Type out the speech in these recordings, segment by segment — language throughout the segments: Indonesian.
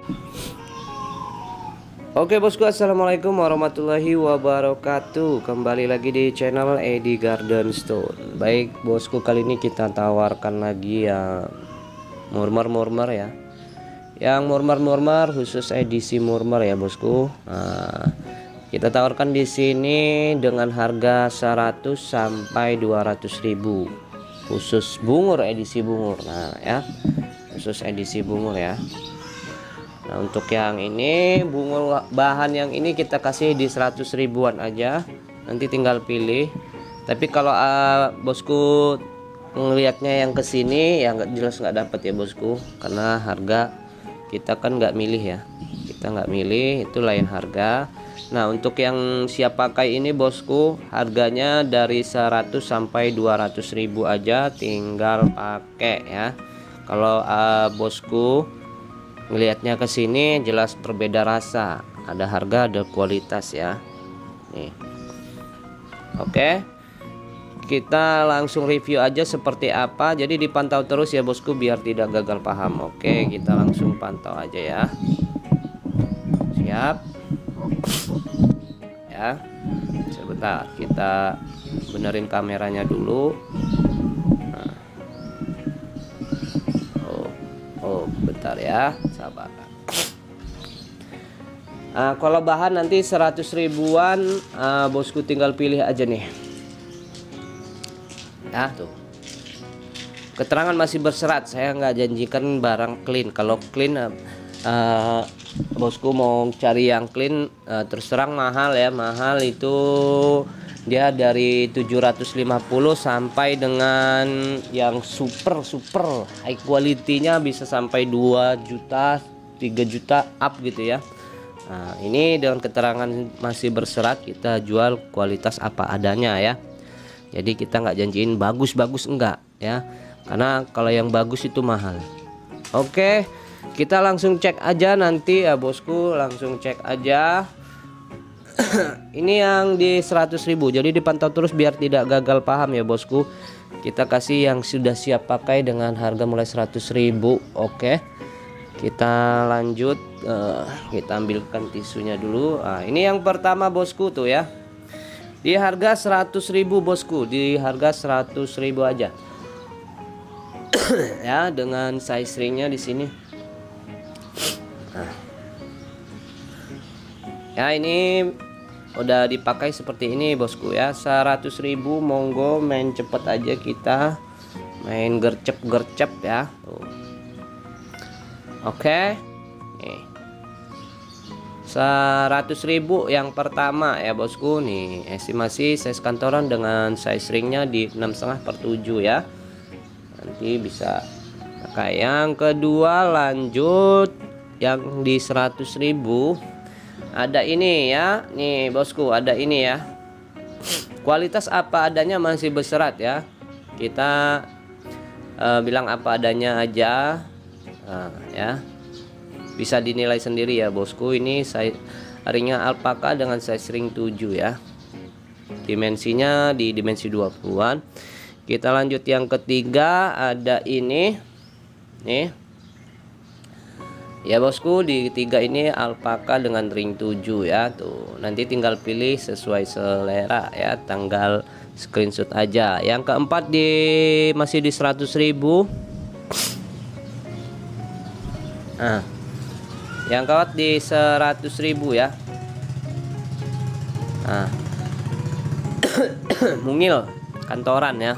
Oke bosku, assalamualaikum warahmatullahi wabarakatuh. Kembali lagi di channel Edi Garden Stone. Baik bosku, kali ini kita tawarkan lagi yang murmer ya. Yang murmer khusus edisi murmer ya bosku. Nah, kita tawarkan di sini dengan harga 100 sampai 200 ribu khusus bungur, edisi bungur. Nah ya, khusus edisi bungur ya. Nah untuk yang ini bunga bahan yang ini kita kasih di 100 ribuan aja, nanti tinggal pilih. Tapi kalau bosku ngelihatnya yang kesini ya nggak jelas, nggak dapat ya bosku, karena harga kita kan nggak milih ya, kita nggak milih, itu lain harga. Nah untuk yang siap pakai ini bosku, harganya dari 100 sampai 200 ribu aja, tinggal pakai ya. Kalau bosku ngelihatnya ke sini jelas berbeda rasa, ada harga ada kualitas ya. Nih. Oke. Kita langsung review aja seperti apa. Jadi dipantau terus ya bosku biar tidak gagal paham. Oke, kita langsung pantau aja ya. Siap. Ya. Sebentar, kita benerin kameranya dulu. Bentar ya, sabar. Kalau bahan nanti 100 ribuan, bosku tinggal pilih aja nih ya. Tuh keterangan masih berserat, saya nggak janjikan barang clean. Kalau clean bosku mau cari yang clean, terus terang mahal ya. Mahal itu dia dari 750 sampai dengan yang super high quality-nya bisa sampai 2 juta 3 juta up gitu ya. Nah ini dengan keterangan masih berserat, kita jual kualitas apa adanya ya. Jadi kita nggak janjiin bagus enggak ya, karena kalau yang bagus itu mahal. Oke, kita langsung cek aja nanti ya bosku, langsung cek aja. Ini yang di 100 ribu, jadi dipantau terus biar tidak gagal paham ya bosku. Kita kasih yang sudah siap pakai dengan harga mulai 100 ribu. Oke, kita lanjut. Kita ambilkan tisunya dulu. Ini yang pertama bosku tuh ya, di harga 100 ribu bosku, di harga 100 ribu aja. Ya, dengan size ringnya di sini. Ya ini udah dipakai seperti ini bosku ya. 100 ribu, monggo main cepet aja, kita main gercep ya. Oke, nih 100 ribu yang pertama ya bosku. Nih estimasi size kantoran dengan size ringnya di 6,5/7 ya, nanti bisa pakai. Yang kedua lanjut yang di 100 ribu, ada ini ya. Nih bosku, ada ini ya, kualitas apa adanya masih berserat ya. Kita bilang apa adanya aja. Ya bisa dinilai sendiri ya bosku. Ini size ringnya alpaka dengan size ring 7 ya, dimensinya di dimensi 20-an. Kita lanjut yang ketiga, ada ini nih ya bosku. Di ketiga ini alpaka dengan ring 7 ya. Tuh nanti tinggal pilih sesuai selera ya, tanggal screenshot aja. Yang keempat masih di 100 ribu. Yang keempat di 100 ribu ya. Mungil kantoran ya,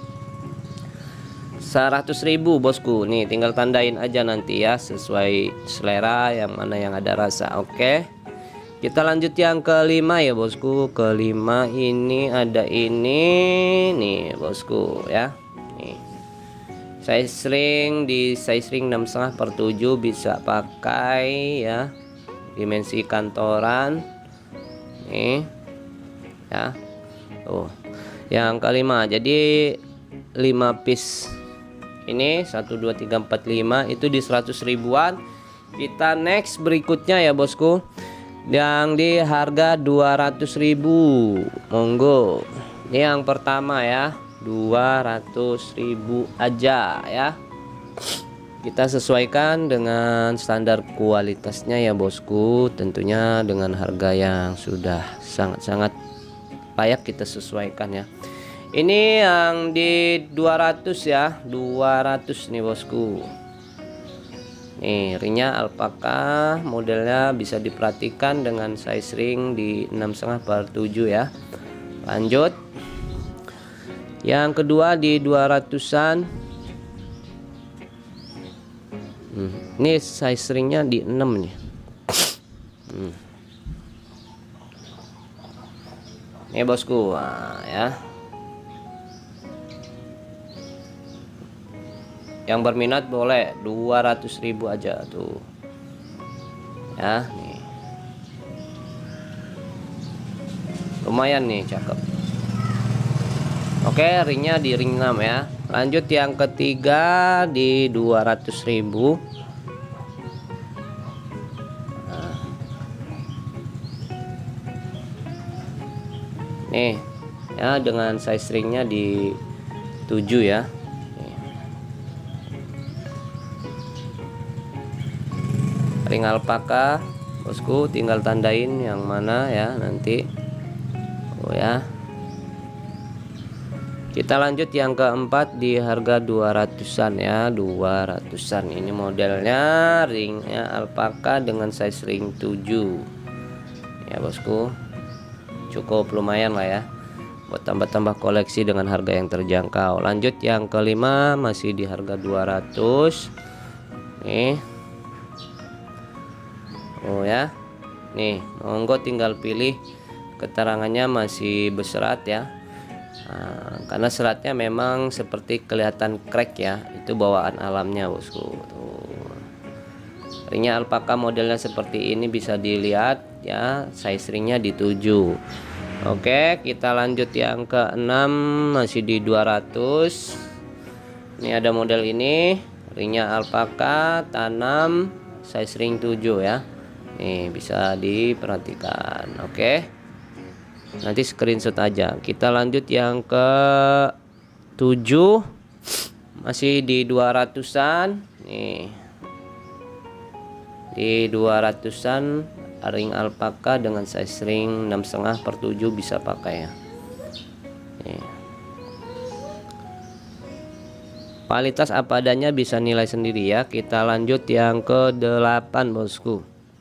100 ribu bosku. Nih tinggal tandain aja nanti ya, sesuai selera yang mana yang ada rasa. Oke, kita lanjut yang kelima ya bosku. Kelima ini ada ini nih bosku ya. Nih size ring di size ring 6,5/7, bisa pakai ya, dimensi kantoran nih ya. Yang kelima, jadi 5 piece ini 1 2 3 4 5 itu di 100 ribuan. Kita next berikutnya ya bosku, yang di harga 200 ribu, monggo. Ini yang pertama ya, 200 ribu aja ya. Kita sesuaikan dengan standar kualitasnya ya bosku, tentunya dengan harga yang sudah sangat-sangat layak kita sesuaikan ya. Ini yang di 200 ya, 200 nih bosku. Nih ringnya alpaka, modelnya bisa diperhatikan dengan size ring di 6,5/7 ya. Lanjut, yang kedua di 200-an. Ini size ringnya di 6 nih. Ini bosku, nah, ya. Yang berminat boleh 200.000 aja tuh. Ya, nih. Lumayan nih, cakep. Oke, ringnya di ring 6 ya. Lanjut yang ketiga di 200.000. Nah. Nih, ya dengan size ringnya di 7 ya. Ring alpaka bosku, tinggal tandain yang mana ya nanti. Oh ya. Kita lanjut yang keempat di harga 200-an ya, 200-an. Ini modelnya ringnya alpaka dengan size ring 7 ya bosku. Cukup lumayan lah ya buat tambah-tambah koleksi dengan harga yang terjangkau. Lanjut yang kelima masih di harga 200 nih. Oh ya, nih monggo tinggal pilih. Keterangannya masih berserat ya. Nah, karena seratnya memang seperti kelihatan crack ya, itu bawaan alamnya bosku. Tuh. Ringnya alpaka modelnya seperti ini bisa dilihat ya, size ringnya di 7. Oke, kita lanjut yang ke-6 masih di 200. Ini ada model ini, ringnya alpaka tanam size ring 7 ya. Nih bisa diperhatikan. Oke. Nanti screenshot aja. Kita lanjut yang ke 7 masih di 200-an nih. Di 200-an ring alpaka dengan size ring 6,5/7 bisa pakai ya. Nih. Kualitas apa adanya, bisa nilai sendiri ya. Kita lanjut yang ke 8 bosku.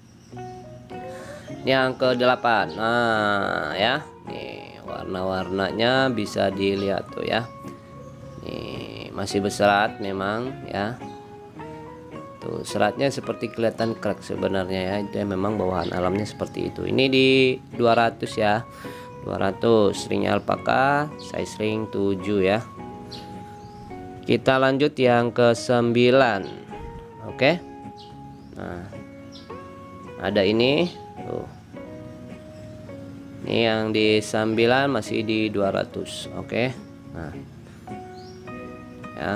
Yang ke-8. Nah ya, nih warna-warnanya bisa dilihat tuh ya. Nih masih berserat memang ya. Tuh seratnya seperti kelihatan crack sebenarnya ya. Itu memang bawaan alamnya seperti itu. Ini di 200 ya. 200 ringnya alpaka, size ring 7 ya. Kita lanjut yang ke-9. Oke. Nah, ada ini tuh. Ini yang di 9 masih di 200. Oke. Nah. Ya.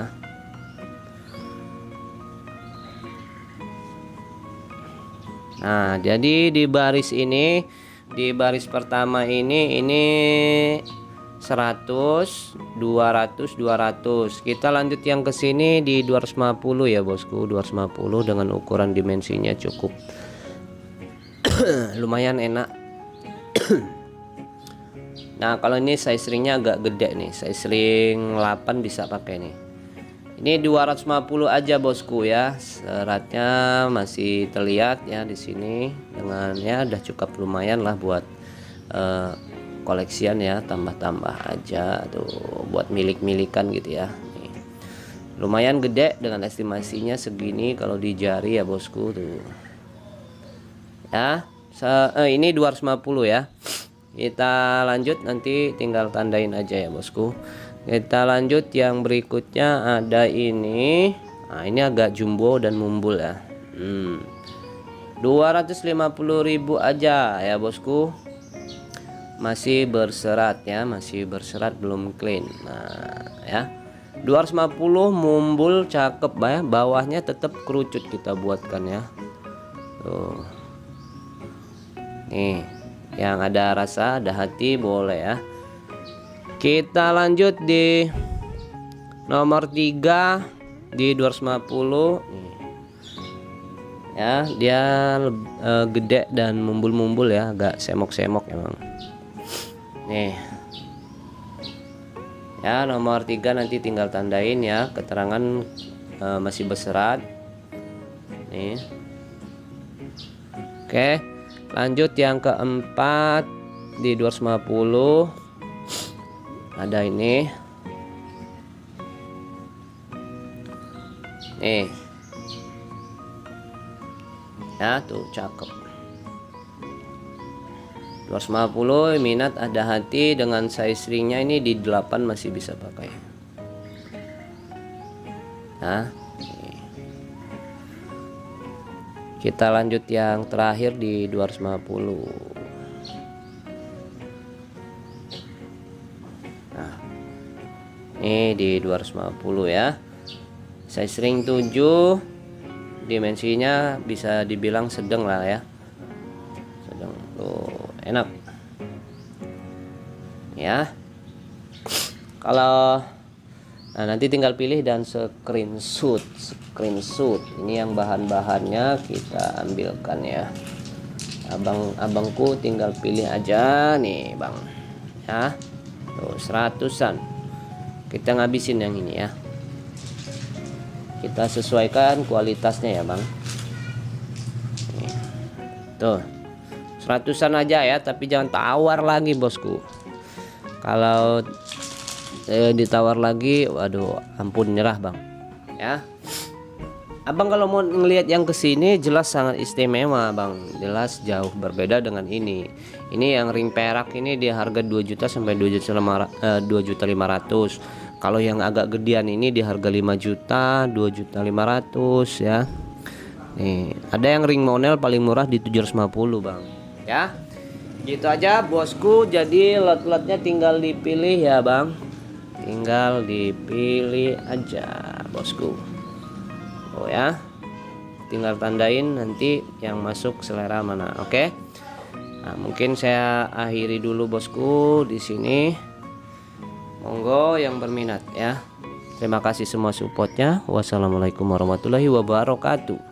Nah, jadi di baris ini, di baris pertama ini 100, 200, 200. Kita lanjut yang ke sini di 250 ya bosku. 250 dengan ukuran dimensinya cukup lumayan enak. Nah kalau ini size ringnya agak gede nih, size ring 8 bisa pakai nih. Ini 250 aja bosku ya. Seratnya masih terlihat ya di sini, dengan ya udah cukup lumayan lah buat koleksian ya, tambah-tambah aja tuh buat milik-milikan gitu ya. Nih. Lumayan gede dengan estimasinya segini kalau di jari ya bosku tuh. Ya, ini 250 ya. Kita lanjut, nanti tinggal tandain aja ya bosku. Kita lanjut yang berikutnya ada ini. Nah, ini agak jumbo dan mumbul ya. 250.000 aja ya bosku. Masih berserat ya, masih berserat, belum clean. Nah, ya. 250 mumbul cakep ya. Bawahnya tetap kerucut kita buatkan ya. Tuh. Nih, yang ada rasa, ada hati boleh ya. Kita lanjut di nomor 3. di 250 nih. Ya, dia gede dan mumbul-mumbul ya, agak semok-semok emang. Nih. Ya, nomor 3 nanti tinggal tandain ya, keterangan masih berserat. Nih. Oke, lanjut yang keempat di 250 ada ini. Nih. Ya, tuh cakep. 250 minat ada hati dengan size ringnya ini di 8 masih bisa pakai. Nah, kita lanjut yang terakhir di 250. Nah, ini di 250 ya. Size ring 7, dimensinya bisa dibilang sedang lah ya. Sedang tuh, enak. Ya. Kalau nanti tinggal pilih dan screenshot. Ini yang bahan-bahannya kita ambilkan ya. Abangku tinggal pilih aja nih bang ya. Tuh 100-an kita ngabisin yang ini ya. Kita sesuaikan kualitasnya ya bang. Nih. Tuh 100-an aja ya, tapi jangan tawar lagi bosku. Kalau ditawar lagi, waduh, ampun nyerah bang. Ya, abang kalau mau ngelihat yang kesini jelas sangat istimewa bang, jelas jauh berbeda dengan ini. Ini yang ring perak ini di harga 2 juta sampai 2.500.000. Kalau yang agak gedean ini di harga 5 juta, 2.500.000 ya. Nih, ada yang ring monel paling murah di 750 bang. Ya, gitu aja bosku. Jadi lot-lotnya tinggal dipilih ya bang. Tinggal dipilih aja bosku. Oh ya, tinggal tandain nanti yang masuk selera mana. Oke. Nah, mungkin saya akhiri dulu bosku di sini. Monggo yang berminat ya. Terima kasih semua supportnya. Wassalamualaikum warahmatullahi wabarakatuh.